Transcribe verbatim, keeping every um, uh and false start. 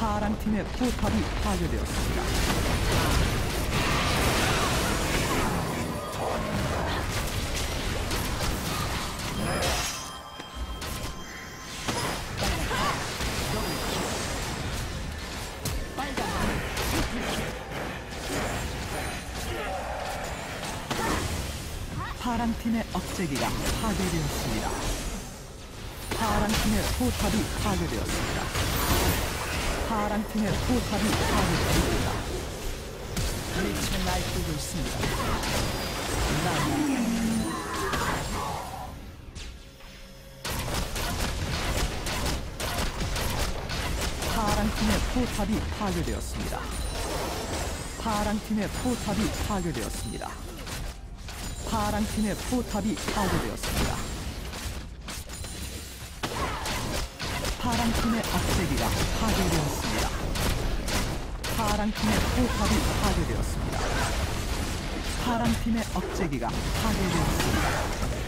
파랑팀의 포탑이 파괴되었습니다. 파랑팀의 억제기가 파괴되었습니다. 파랑팀의 포탑이 파괴되었습니다. 파랑팀의 포탑이 파괴되었습니다. 미쳐 날뛰고 있습니다. 파랑팀의 포탑이 파괴되었습니다. 파랑팀의 포탑이 파괴되었습니다. 파랑팀의 포탑이 파괴되었습니다. 파랑팀의 억제기가 파괴되었습니다. 파랑팀의 포탑이 파괴되었습니다. 파랑팀의 억제기가 파괴되었습니다.